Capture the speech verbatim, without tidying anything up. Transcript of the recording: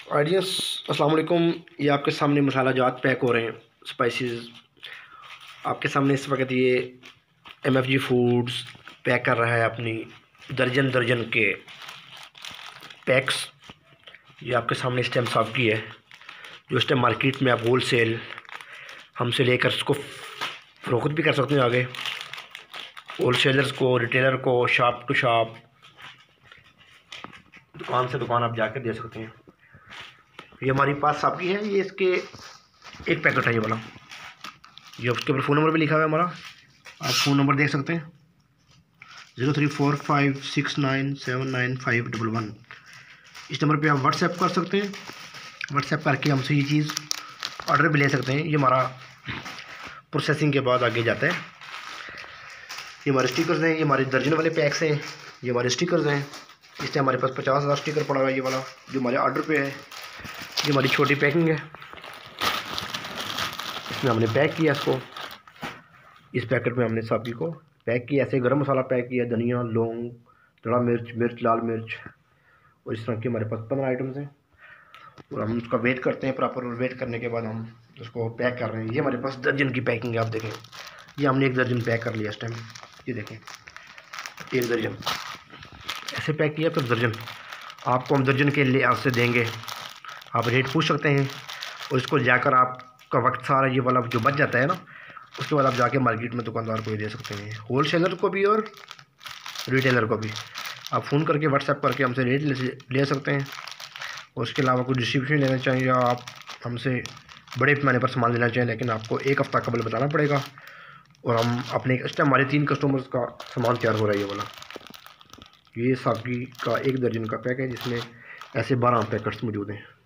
Audience अस्सलाम वालेकुम। ये आपके सामने मसाला जात पैक हो रहे हैं, स्पाइसेस आपके सामने इस वक्त ये M F G foods pack कर रहा है अपनी दर्जन दर्जन के पैक्स। ये आपके सामने इस टाइम साफ की है, जो इस टाइम मार्केट में आप होल सेल हमसे लेकर उसको फ़रोख्त भी कर सकते हैं आगे होल सेलर्स को, रिटेलर को, शॉप टू शॉप, दुकान से दुकान आप जाकर दे सकते हैं। ये हमारी पास आपकी है, ये इसके एक पैकेट है ये वाला, ये उसके ऊपर फ़ोन नंबर भी लिखा हुआ है हमारा। आप फ़ोन नंबर देख सकते हैं zero three four five six nine seven nine five double one. इस नंबर पे आप व्हाट्सएप कर सकते हैं। व्हाट्सएप करके हमसे ये चीज़ ऑर्डर भी ले सकते हैं। ये हमारा प्रोसेसिंग के बाद आगे जाता है। ये हमारे स्टिकर्स हैं, ये हमारे दर्जन वाले पैक्स हैं, ये हमारे स्टिकर्स हैं। इस टाइम हमारे पास पचास हज़ार स्टिकर पड़ा हुआ है, ये वाला जो हमारे ऑर्डर पे है। ये हमारी छोटी पैकिंग है, इसमें हमने पैक किया इसको। इस पैकेट में हमने सब्जी को पैक किया, ऐसे गरम मसाला पैक किया, धनिया, लौंग, दड़ा मिर्च, मिर्च, लाल मिर्च, और इस तरह के हमारे पास पंद्रह आइटम्स हैं। और हम उसका वेट करते हैं प्रॉपर, और वेट करने के बाद हम उसको पैक कर रहे हैं। ये हमारे पास दर्जन की पैकिंग है, आप देखें ये हमने एक दर्जन पैक कर लिया इस टाइम। ये देखें एक दर्जन ऐसे पैक किया, फिर दर्जन आपको हम दर्जन के लिए आपसे देंगे। आप रेट पूछ सकते हैं, और इसको जाकर आपका वक्त सारा ये वाला जो बच जाता है ना, उसके बाद आप जाके मार्केट में दुकानदार को ही दे सकते हैं, होल सेलर को भी और रिटेलर को भी। आप फ़ोन करके व्हाट्सएप करके हमसे रेट ले, ले सकते हैं। और उसके अलावा कुछ डिस्ट्रीब्यूशन लेना चाहिए या आप हमसे बड़े पैमाने पर सामान लेना चाहिए, लेकिन आपको एक हफ़्ता कबल बताना पड़ेगा। और हम अपने इस टाइम हमारे तीन कस्टमर्स का सामान तैयार हो रहा है। ये वाला ये सागी का एक दर्जन का पैक है, जिसमें ऐसे बारह पैकेट्स मौजूद हैं।